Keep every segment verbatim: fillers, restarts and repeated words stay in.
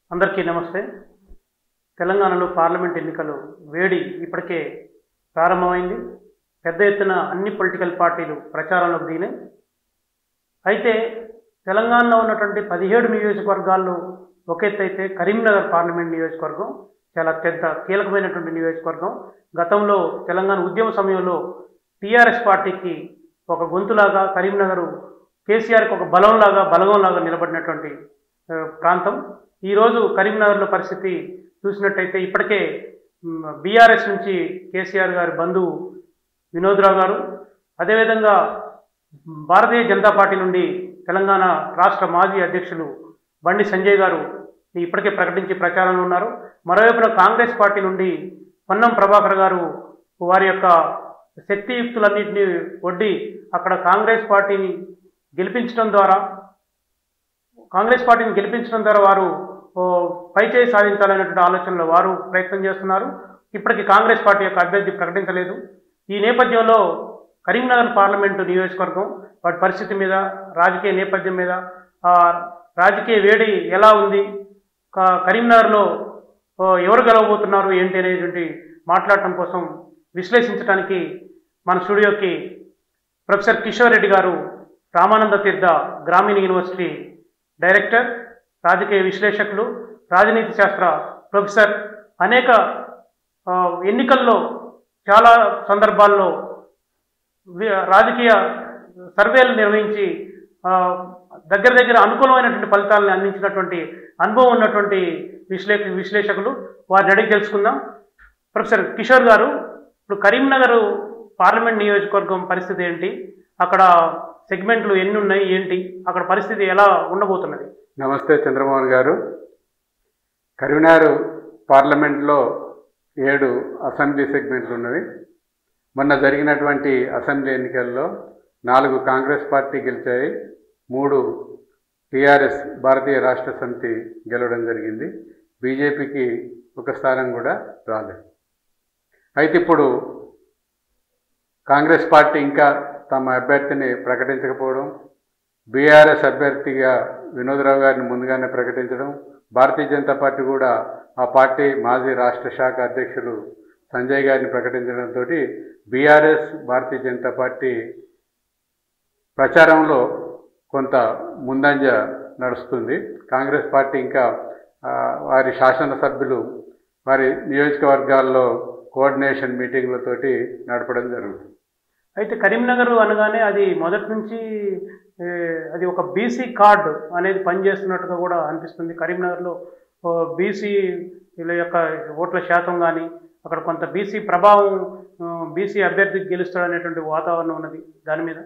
అందరికీ నమస్తే. తెలంగాణలో పార్లమెంట్ ఎన్నికలు వేడి ఇప్పటికే ప్రారంభమైంది. పెద్ద ఎత్తున అన్ని పొలిటికల్ పార్టీలు ప్రచారంలోకి దిగినాయి. అయితే తెలంగాణలో ఉన్నటువంటి పదిహేడు నియోజకవర్గాల్లో ఒక ఎత్తు అయితే కరీంనగర్ పార్లమెంట్ నియోజకవర్గం చాలా పెద్ద కీలకమైనటువంటి నియోజకవర్గం. గతంలో తెలంగాణ ఉద్యమ సమయంలో టీఆర్ఎస్ పార్టీకి ఒక గొంతులాగా, కరీంనగర్ కేసీఆర్కి ఒక బలంలాగా బలగంలాగా నిలబడినటువంటి ప్రాంతం. ఈరోజు కరీంనగర్లో పరిస్థితి చూసినట్టయితే ఇప్పటికే బీఆర్ఎస్ నుంచి కేసీఆర్ గారి బంధువు వినోద్రావు గారు, అదేవిధంగా భారతీయ జనతా పార్టీ నుండి తెలంగాణ రాష్ట్ర మాజీ అధ్యక్షులు బండి సంజయ్ గారు ఇప్పటికే ప్రకటించి ప్రచారంలో ఉన్నారు. మరోవైపున కాంగ్రెస్ పార్టీ నుండి పొన్నం ప్రభాకర్ గారు వారి యొక్క శక్తియుక్తులన్నింటినీ ఒడ్డి అక్కడ కాంగ్రెస్ పార్టీని గెలిపించడం ద్వారా కాంగ్రెస్ పార్టీని గెలిపించడం ద్వారా వారు పైచేయి సాధించాలనేటువంటి ఆలోచనలో వారు ప్రయత్నం చేస్తున్నారు. ఇప్పటికీ కాంగ్రెస్ పార్టీ యొక్క అభ్యర్థి ప్రకటించలేదు. ఈ నేపథ్యంలో కరీంనగర్ పార్లమెంటు నియోజకవర్గం వాటి పరిస్థితి మీద, రాజకీయ నేపథ్యం మీద, రాజకీయ వేడి ఎలా ఉంది, కరీంనగర్లో ఎవరు గెలవబోతున్నారు ఏంటి అనేటువంటి మాట్లాడటం కోసం విశ్లేషించడానికి మన స్టూడియోకి ప్రొఫెసర్ కిషోర్ రెడ్డి గారు, రామానంద తీర్థ గ్రామీణ యూనివర్సిటీ డైరెక్టర్, రాజకీయ విశ్లేషకులు, రాజనీతి శాస్త్ర ప్రొఫెసర్, అనేక ఎన్నికల్లో చాలా సందర్భాల్లో రాజకీయ సర్వేలు నిర్వహించి దగ్గర దగ్గర అనుకూలమైనటువంటి ఫలితాలను అందించినటువంటి అనుభవం ఉన్నటువంటి విశ్లేష విశ్లేషకులు వారిని అడిగి తెలుసుకుందాం. ప్రొఫెసర్ కిషోర్ గారు, ఇప్పుడు కరీంనగర్ పార్లమెంట్ నియోజకవర్గం పరిస్థితి ఏంటి, అక్కడ సెగ్మెంట్లు ఎన్ని ఉన్నాయి ఏంటి, అక్కడ పరిస్థితి ఎలా ఉండబోతున్నది? నమస్తే చంద్రమోహన్ గారు. కరీంనగర్ పార్లమెంట్లో ఏడు అసెంబ్లీ సెగ్మెంట్లు ఉన్నవి. మొన్న జరిగినటువంటి అసెంబ్లీ ఎన్నికల్లో నాలుగు కాంగ్రెస్ పార్టీ గెలిచాయి, మూడు టీఆర్ఎస్ భారతీయ రాష్ట్ర సమితి గెలవడం జరిగింది. బీజేపీకి ఒక స్థానం కూడా రాలేదు. అయితే ఇప్పుడు కాంగ్రెస్ పార్టీ ఇంకా తమ అభ్యర్థిని ప్రకటించకపోవడం, బీఆర్ఎస్ అభ్యర్థిగా వినోద్రావు గారిని ముందుగానే ప్రకటించడం, భారతీయ జనతా పార్టీ కూడా ఆ పార్టీ మాజీ రాష్ట్ర శాఖ అధ్యక్షులు సంజయ్ గారిని ప్రకటించడంతో బీఆర్ఎస్ భారతీయ జనతా పార్టీ ప్రచారంలో కొంత ముందంజ నడుస్తుంది. కాంగ్రెస్ పార్టీ ఇంకా వారి శాసనసభ్యులు వారి నియోజకవర్గాల్లో కోఆర్డినేషన్ మీటింగ్లతోటి నడపడం జరుగుతుంది. అయితే కరీంనగర్ అనగానే అది మొదటి నుంచి అది ఒక బీసీ కార్డు అనేది పనిచేస్తున్నట్టుగా కూడా అనిపిస్తుంది. కరీంనగర్లో బీసీల యొక్క ఓట్ల శాతం కానీ, అక్కడ కొంత బీసీ ప్రభావం, బీసీ అభ్యర్థికి గెలుస్తాడనేటువంటి వాతావరణం ఉన్నది. దాని మీద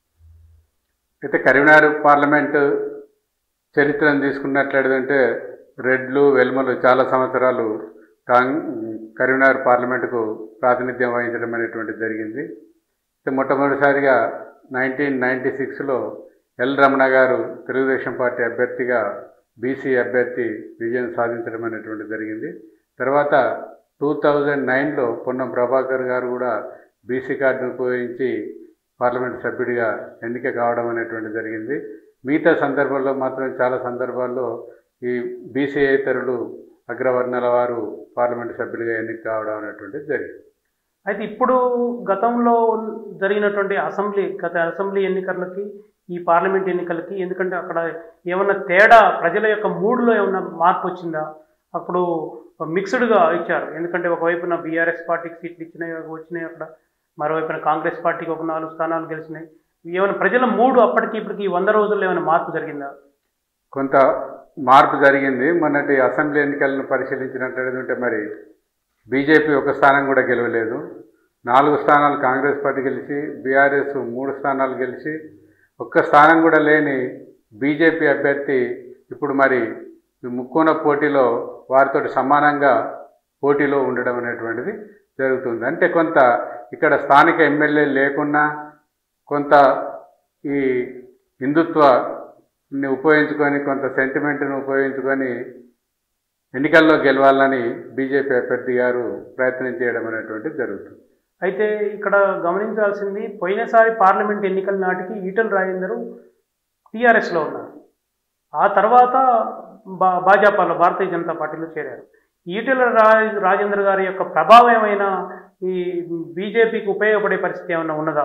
అయితే కరీంనగర్ పార్లమెంటు చరిత్రను తీసుకున్నట్లయితే రెడ్లు వెల్మలు చాలా సంవత్సరాలు కాంగ్ కరీంనగర్ పార్లమెంటుకు ప్రాతినిధ్యం వహించడం అనేటువంటిది జరిగింది. మొట్టమొదటిసారిగా నైన్టీన్ నైంటీ సిక్స్లో ఎల్ రమణ గారు తెలుగుదేశం పార్టీ అభ్యర్థిగా బీసీ అభ్యర్థి విజయం సాధించడం అనేటువంటిది జరిగింది. తర్వాత టూ థౌజండ్ నైన్లో పొన్నం ప్రభాకర్ గారు కూడా బీసీ కార్డును ఉపయోగించి పార్లమెంట్ సభ్యుడిగా ఎన్నిక కావడం అనేటువంటిది జరిగింది. మిగతా సందర్భాల్లో మాత్రం చాలా సందర్భాల్లో ఈ బీసీయేతరులు అగ్రవర్ణాల వారు పార్లమెంట్ సభ్యుడిగా ఎన్నిక కావడం అనేటువంటిది జరిగింది. అయితే ఇప్పుడు గతంలో జరిగినటువంటి అసెంబ్లీ గత అసెంబ్లీ ఎన్నికలకి ఈ పార్లమెంట్ ఎన్నికలకి ఎందుకంటే అక్కడ ఏమన్నా తేడా, ప్రజల యొక్క మూడ్లో ఏమన్నా మార్పు వచ్చిందా? అప్పుడు మిక్స్డ్గా ఇచ్చారు. ఎందుకంటే ఒకవైపున బీఆర్ఎస్ పార్టీకి సీట్లు ఇచ్చినాయి వచ్చినాయి, అక్కడ మరోవైపున కాంగ్రెస్ పార్టీకి ఒక నాలుగు స్థానాలు గెలిచినాయి. ఏమైనా ప్రజల మూడు అప్పటికి ఇప్పటికి వంద రోజుల్లో ఏమైనా మార్పు జరిగిందా? కొంత మార్పు జరిగింది. మొన్నటి అసెంబ్లీ ఎన్నికలను పరిశీలించినట్లయితే మరి బీజేపీ ఒక స్థానం కూడా గెలవలేదు. నాలుగు స్థానాలు కాంగ్రెస్ పార్టీ గెలిచి, బీఆర్ఎస్ మూడు స్థానాలు గెలిచి, ఒక్క స్థానం కూడా లేని బీజేపీ అభ్యర్థి ఇప్పుడు మరి ముక్కోన పోటీలో వారితో సమానంగా పోటీలో ఉండడం అనేటువంటిది జరుగుతుంది. అంటే కొంత ఇక్కడ స్థానిక ఎమ్మెల్యే లేకున్నా కొంత ఈ హిందుత్వాన్ని ఉపయోగించుకొని, కొంత సెంటిమెంట్ను ఉపయోగించుకొని ఎన్నికల్లో గెలవాలని బీజేపీ అభ్యర్థి గారు ప్రయత్నం చేయడం అనేటువంటిది జరుగుతుంది. అయితే ఇక్కడ గమనించాల్సింది, పోయినసారి పార్లమెంట్ ఎన్నికల నాటికి ఈటెల రాజేందర్ టీఆర్ఎస్లో ఉన్నారు. ఆ తర్వాత బా భాజపాలో భారతీయ జనతా పార్టీలో చేరారు. ఈటెల రా రాజేందర్ గారి యొక్క ప్రభావం ఏమైనా ఈ బీజేపీకి ఉపయోగపడే పరిస్థితి ఏమైనా ఉన్నదా?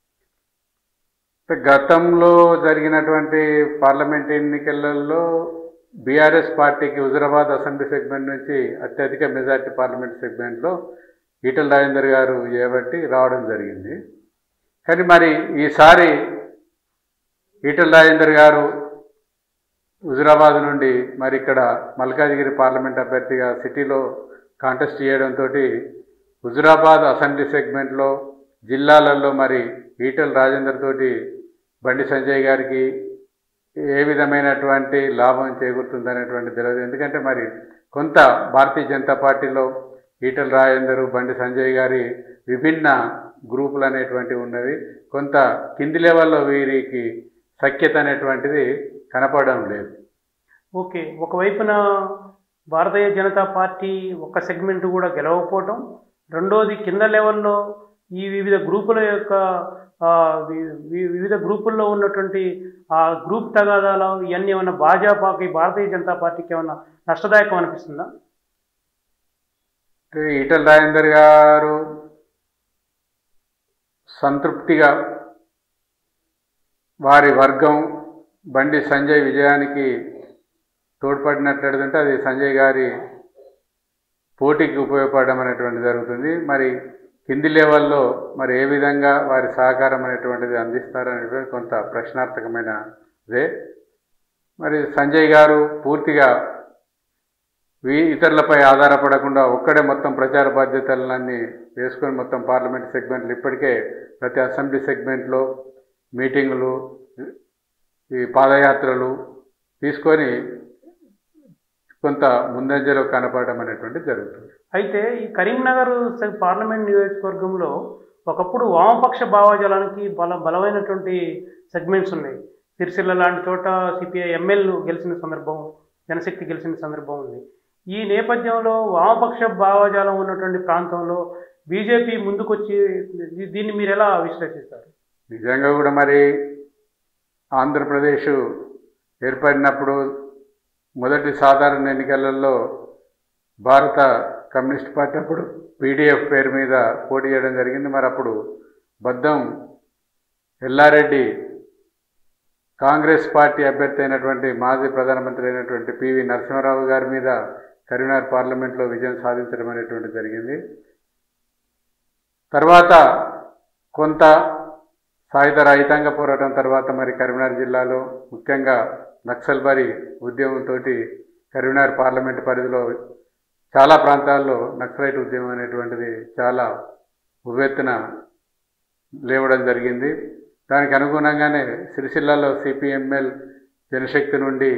గతంలో జరిగినటువంటి పార్లమెంట్ ఎన్నికలలో బీఆర్ఎస్ పార్టీకి హుజురాబాద్ అసెంబ్లీ సెగ్మెంట్ నుంచి అత్యధిక మెజార్టీ పార్లమెంట్ సెగ్మెంట్లో ఈటెల రాజేందర్ గారు చేయబట్టి రావడం జరిగింది. కానీ మరి ఈసారి ఈటెల రాజేందర్ గారు హుజురాబాద్ నుండి మరి ఇక్కడ మల్కాజిగిరి పార్లమెంట్ అభ్యర్థిగా సిటీలో కాంటెస్ట్ చేయడంతో హుజురాబాద్ అసెంబ్లీ సెగ్మెంట్లో జిల్లాలలో మరి ఈటెల రాజేందర్ తోటి బండి సంజయ్ గారికి ఏ విధమైనటువంటి లాభం చేకూరుతుందనేటువంటి తెలియదు. ఎందుకంటే మరి కొంత భారతీయ జనతా పార్టీలో ఈటెల రాజేందర్ బండి సంజయ్ గారి విభిన్న గ్రూపులు అనేటువంటివి ఉన్నవి. కొంత కింది లెవెల్లో వీరికి సఖ్యత అనేటువంటిది కనపడడం లేదు. ఓకే, ఒకవైపున భారతీయ జనతా పార్టీ ఒక సెగ్మెంట్ కూడా గెలవకపోవటం, రెండోది కింద లెవెల్లో ఈ వివిధ గ్రూపుల యొక్క వివిధ గ్రూపుల్లో ఉన్నటువంటి ఆ గ్రూప్ తగాదాలు ఇవన్నీ ఏమన్నా భాజపాకి భారతీయ జనతా పార్టీకి ఏమన్నా నష్టదాయకం అనిపిస్తుందా? ఈటెల రాజేందర్ గారు సంతృప్తిగా వారి వర్గం బండి సంజయ్ విజయానికి తోడ్పడినట్లయితే అది సంజయ్ గారి పోటీకి ఉపయోగపడడం అనేటువంటిది జరుగుతుంది. మరి కింది లెవెల్లో మరి ఏ విధంగా వారి సహకారం అనేటువంటిది అందిస్తారనేటువంటి కొంత ప్రశ్నార్థకమైనదే. మరి సంజయ్ గారు పూర్తిగా వీ ఇతరులపై ఆధారపడకుండా ఒక్కడే మొత్తం ప్రచార బాధ్యతలన్నీ వేసుకొని మొత్తం పార్లమెంట్ సెగ్మెంట్లు ఇప్పటికే ప్రతి అసెంబ్లీ సెగ్మెంట్లో మీటింగులు, ఈ పాదయాత్రలు తీసుకొని కొంత ముందంజలో కనపడడం అనేటువంటి జరుగుతుంది. అయితే ఈ కరీంనగర్ పార్లమెంట్ నియోజకవర్గంలో ఒకప్పుడు వామపక్ష భావజాలానికి బల బలమైనటువంటి సెగ్మెంట్స్ ఉన్నాయి. సిరిసిల్ల లాంటి చోట సిపిఐ ఎమ్మెల్ గెలిచిన సందర్భం, జనశక్తి గెలిచిన సందర్భం ఉంది. ఈ నేపథ్యంలో వామపక్ష భావజాలం ఉన్నటువంటి ప్రాంతంలో బీజేపీ ముందుకొచ్చి దీన్ని మీరు ఎలా విశ్లేషిస్తారు? నిజంగా కూడా మరి ఆంధ్రప్రదేశ్ ఏర్పడినప్పుడు మొదటి సాధారణ ఎన్నికలలో భారత కమ్యూనిస్ట్ పార్టీ అప్పుడు పీడీఎఫ్ పేరు మీద పోటీ చేయడం జరిగింది. మరి అప్పుడు బద్దం ఎల్లారెడ్డి కాంగ్రెస్ పార్టీ అభ్యర్థి అయినటువంటి మాజీ ప్రధానమంత్రి అయినటువంటి పివి నరసింహారావు గారి మీద కరీంనగర్ పార్లమెంట్లో విజయం సాధించడం అనేటువంటి జరిగింది. తర్వాత కొంత సాయుధ రైతాంగ పోరాటం తర్వాత మరి కరీంనగర్ జిల్లాలో ముఖ్యంగా నక్సల్బరీ ఉద్యమంతో కరీంనగర్ పార్లమెంటు పరిధిలో చాలా ప్రాంతాల్లో నక్సలైట్ ఉద్యమం అనేటువంటిది చాలా ఉవ్వెత్తున లేవడం జరిగింది. దానికి అనుగుణంగానే సిరిసిల్లలో సిపిఎంఎల్ జనశక్తి నుండి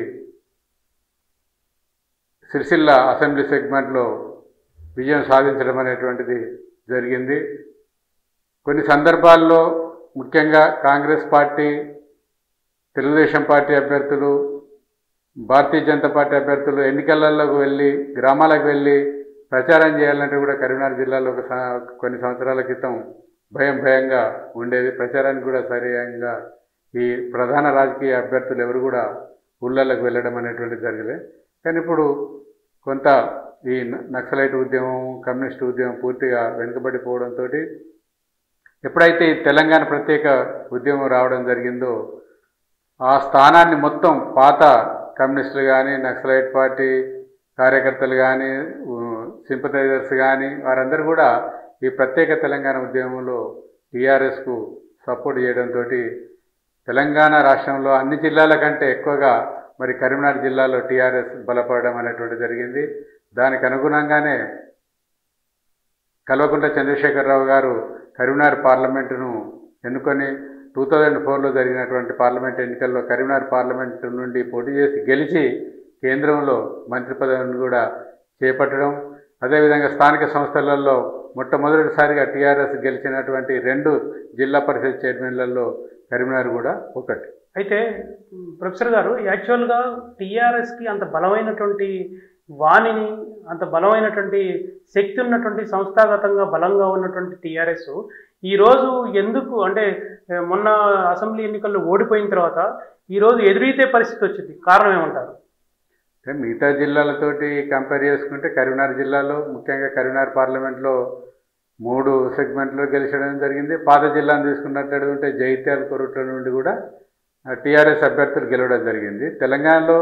సిరిసిల్ల అసెంబ్లీ సెగ్మెంట్లో విజయం సాధించడం అనేటువంటిది జరిగింది. కొన్ని సందర్భాల్లో ముఖ్యంగా కాంగ్రెస్ పార్టీ, తెలుగుదేశం పార్టీ అభ్యర్థులు, భారతీయ జనతా పార్టీ అభ్యర్థులు ఎన్నికలలోకి వెళ్ళి గ్రామాలకు వెళ్ళి ప్రచారం చేయాలంటే కూడా కరీంనగర్ జిల్లాలో ఒక కొన్ని సంవత్సరాల క్రితం భయం భయంగా ఉండేది. ప్రచారానికి కూడా సరిగా ఈ ప్రధాన రాజకీయ అభ్యర్థులు ఎవరు కూడా ఊళ్ళలోకి వెళ్ళడం అనేటువంటిది జరగలేదు. కానీ ఇప్పుడు కొంత ఈ నక్సలైట్ ఉద్యమం, కమ్యూనిస్ట్ ఉద్యమం పూర్తిగా వెనుకబడిపోవడంతో ఎప్పుడైతే ఈ తెలంగాణ ప్రత్యేక ఉద్యమం రావడం జరిగిందో ఆ స్థానాన్ని మొత్తం పాత కమ్యూనిస్టులు కానీ, నక్సలైట్ పార్టీ కార్యకర్తలు కానీ, సింపథైజర్స్ కానీ వారందరూ కూడా ఈ ప్రత్యేక తెలంగాణ ఉద్యమంలో టీఆర్ఎస్కు సపోర్ట్ చేయడంతో తెలంగాణ రాష్ట్రంలో అన్ని జిల్లాల కంటే ఎక్కువగా మరి కరీంనగర్ జిల్లాలో టీఆర్ఎస్ బలపడడం అనేటువంటి జరిగింది. దానికి అనుగుణంగానే కల్వకుంట్ల చంద్రశేఖరరావు గారు కరీంనగర్ పార్లమెంటును ఎన్నుకొని టూ థౌజండ్ ఫోర్లో జరిగినటువంటి పార్లమెంట్ ఎన్నికల్లో కరీంనగర్ పార్లమెంటు నుండి పోటీ చేసి గెలిచి కేంద్రంలో మంత్రి పదవిని కూడా చేపట్టడం, అదేవిధంగా స్థానిక సంస్థలలో మొట్టమొదటిసారిగా టీఆర్ఎస్ గెలిచినటువంటి రెండు జిల్లా పరిషత్ చైర్మన్లలో కరీంనగర్ కూడా ఒకటి. అయితే ప్రొఫెసర్ గారు, యాక్చువల్గా టీఆర్ఎస్కి అంత బలమైనటువంటి వాణిని, అంత బలమైనటువంటి శక్తి ఉన్నటువంటి సంస్థాగతంగా బలంగా ఉన్నటువంటి టీఆర్ఎస్ ఈరోజు ఎందుకు అంటే మొన్న అసెంబ్లీ ఎన్నికల్లో ఓడిపోయిన తర్వాత ఈరోజు ఎదురీతే పరిస్థితి వచ్చింది, కారణం ఏమంటారు? అంటే మిగతా జిల్లాలతోటి కంపేర్ చేసుకుంటే కరీంనగర్ జిల్లాలో ముఖ్యంగా కరీంనగర్ పార్లమెంట్లో మూడు సెగ్మెంట్లో గెలిచడం జరిగింది. పాత జిల్లాను తీసుకున్నట్లయితే జైత్యాల కొరుట్ల నుండి కూడా టీఆర్ఎస్ అభ్యర్థులు గెలవడం జరిగింది. తెలంగాణలో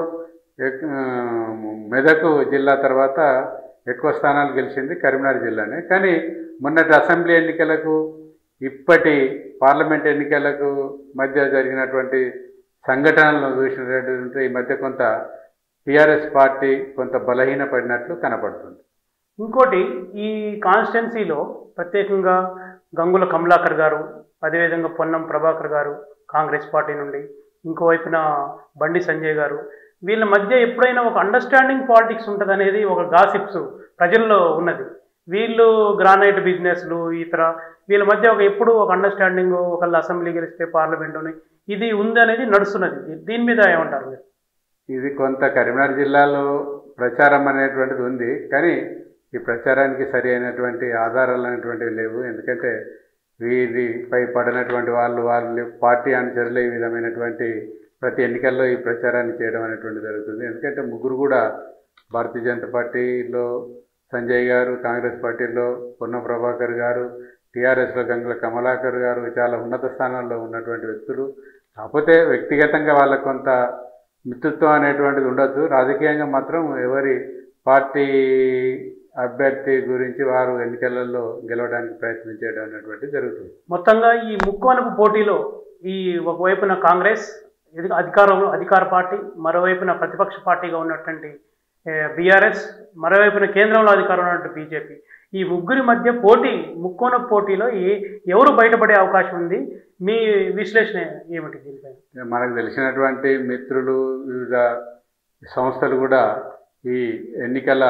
మెదక్ జిల్లా తర్వాత ఎక్కువ స్థానాలు గెలిచింది కరీంనగర్ జిల్లానే. కానీ మొన్నటి అసెంబ్లీ ఎన్నికలకు ఇప్పటి పార్లమెంట్ ఎన్నికలకు మధ్య జరిగినటువంటి సంఘటనలను చూసినట్లయితే ఈ మధ్య కొంత టీఆర్ఎస్ పార్టీ కొంత బలహీనపడినట్లు కనపడుతుంది. ఇంకోటి, ఈ కాన్స్టిట్యున్సీలో ప్రత్యేకంగా గంగుల కమలాకర్ గారు, అదేవిధంగా పొన్నం ప్రభాకర్ గారు కాంగ్రెస్ పార్టీ నుండి, ఇంకోవైపున బండి సంజయ్ గారు, వీళ్ళ మధ్య ఎప్పుడైనా ఒక అండర్స్టాండింగ్ పాలిటిక్స్ ఉంటుంది అనేది ఒక గాసిప్స్ ప్రజల్లో ఉన్నది. వీళ్ళు గ్రానైట్ బిజినెస్లు ఇతర వీళ్ళ మధ్య ఒక ఎప్పుడు ఒక అండర్స్టాండింగ్, ఒకళ్ళు అసెంబ్లీ గెలిస్తే పార్లమెంటుని ఇది ఉంది అనేది నడుస్తున్నది. దీని మీద ఏమంటారు మీరు? ఇది కొంత కరీంనగర్ జిల్లాలో ప్రచారం అనేటువంటిది ఉంది, కానీ ఈ ప్రచారానికి సరి అయినటువంటి ఆధారాలు అనేటువంటివి లేవు. ఎందుకంటే వీరిపై పడినటువంటి వాళ్ళు వాళ్ళు పార్టీ అనుచరులు ఈ విధమైనటువంటి ప్రతి ఎన్నికల్లో ఈ ప్రచారాన్ని చేయడం అనేటువంటి జరుగుతుంది. ఎందుకంటే ముగ్గురు కూడా భారతీయ జనతా పార్టీలో సంజయ్ గారు, కాంగ్రెస్ పార్టీలో పొన్నం ప్రభాకర్ గారు, టీఆర్ఎస్లో గంగుల కమలాకర్ గారు చాలా ఉన్నత స్థానాల్లో ఉన్నటువంటి వ్యక్తులు. కాకపోతే వ్యక్తిగతంగా వాళ్ళకు కొంత మిత్రుత్వం అనేటువంటిది ఉండొచ్చు. రాజకీయంగా మాత్రం ఎవరి పార్టీ అభ్యర్థి గురించి వారు ఎన్నికలలో గెలవడానికి ప్రయత్నం చేయడం అనేటువంటిది జరుగుతుంది. మొత్తంగా ఈ ముక్కోనపు పోటీలో ఈ ఒకవైపున కాంగ్రెస్ అధికారంలో అధికార పార్టీ, మరోవైపున ప్రతిపక్ష పార్టీగా ఉన్నటువంటి బీఆర్ఎస్, మరోవైపున కేంద్రంలో అధికారంలో ఉన్నటువంటి బీజేపీ, ఈ ముగ్గురి మధ్య పోటీ ముక్కోనపు పోటీలో ఏ ఎవరు బయటపడే అవకాశం ఉంది? మీ విశ్లేషణ ఏమిటి దీనిపై? మనకు తెలిసినటువంటి మిత్రులు, వివిధ సంస్థలు కూడా ఈ ఎన్నికల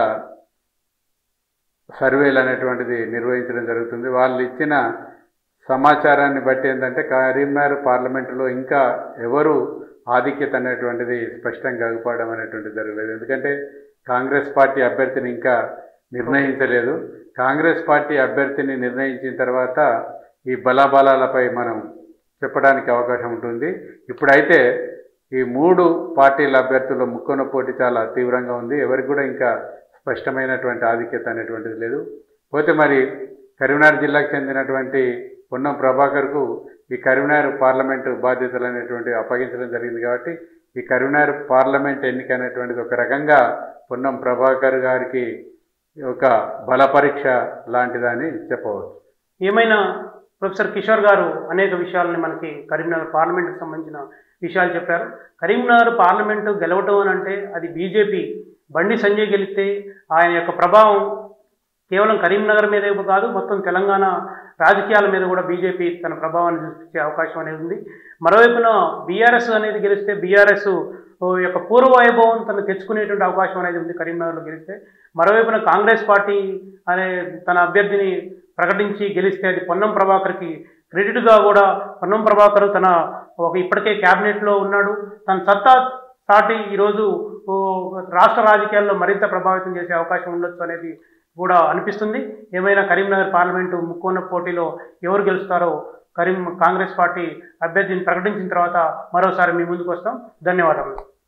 సర్వేలు అనేటువంటిది నిర్వహించడం జరుగుతుంది. వాళ్ళు ఇచ్చిన సమాచారాన్ని బట్టి ఏంటంటే కరీంనగర్ పార్లమెంటులో ఇంకా ఎవరు ఆధిక్యత అనేటువంటిది స్పష్టంగా అగుపడడం అనేటువంటిది జరగలేదు. ఎందుకంటే కాంగ్రెస్ పార్టీ అభ్యర్థిని ఇంకా నిర్ణయించలేదు. కాంగ్రెస్ పార్టీ అభ్యర్థిని నిర్ణయించిన తర్వాత ఈ బలాబలాలపై మనం చెప్పడానికి అవకాశం ఉంటుంది. ఇప్పుడైతే ఈ మూడు పార్టీల అభ్యర్థుల ముక్కోన పోటీ చాలా తీవ్రంగా ఉంది. ఎవరికి కూడా ఇంకా స్పష్టమైనటువంటి ఆధిక్యత అనేటువంటిది లేదు. పోతే మరి కరీంనగర్ జిల్లాకు చెందినటువంటి పొన్నం ప్రభాకర్కు ఈ కరీంనగర్ పార్లమెంటు బాధ్యతలు అనేటువంటి అప్పగించడం జరిగింది. కాబట్టి ఈ కరీంనగర్ పార్లమెంట్ ఎన్నిక అనేటువంటిది ఒక రకంగా పొన్నం ప్రభాకర్ గారికి ఒక బల పరీక్ష లాంటిదని చెప్పవచ్చు. ఏమైనా ప్రొఫెసర్ కిషోర్ గారు అనేక విషయాలని మనకి కరీంనగర్ పార్లమెంటుకు సంబంధించిన విషయాలు చెప్పారు. కరీంనగర్ పార్లమెంటు గెలవటం అని అంటే అది బీజేపీ బండి సంజయ్ గెలిస్తే ఆయన యొక్క ప్రభావం కేవలం కరీంనగర్ మీదే కాదు, మొత్తం తెలంగాణ రాజకీయాల మీద కూడా బీజేపీ తన ప్రభావాన్ని చూపించే అవకాశం అనేది ఉంది. మరోవైపున బీఆర్ఎస్ అనేది గెలిస్తే బీఆర్ఎస్ యొక్క పూర్వ వైభవం తను తెచ్చుకునేటువంటి అవకాశం అనేది ఉంది కరీంనగర్లో గెలిస్తే. మరోవైపున కాంగ్రెస్ పార్టీ అనే తన అభ్యర్థిని ప్రకటించి గెలిస్తే అది పొన్నం ప్రభాకర్కి క్రెడిట్గా కూడా, పొన్నం ప్రభాకర్ తన ఒక ఇప్పటికే క్యాబినెట్లో ఉన్నాడు, తన సత్తా చాటి ఈరోజు రాష్ట్ర రాజకీయాల్లో మరింత ప్రభావితం చేసే అవకాశం ఉండొచ్చు అనేది కూడా అనిపిస్తుంది. ఏమైనా కరీంనగర్ పార్లమెంటు ముక్కోన పోటీలో ఎవరు గెలుస్తారో కరీం కాంగ్రెస్ పార్టీ అభ్యర్థిని ప్రకటించిన తర్వాత మరోసారి మీ ముందుకు వస్తాం. ధన్యవాదాలు.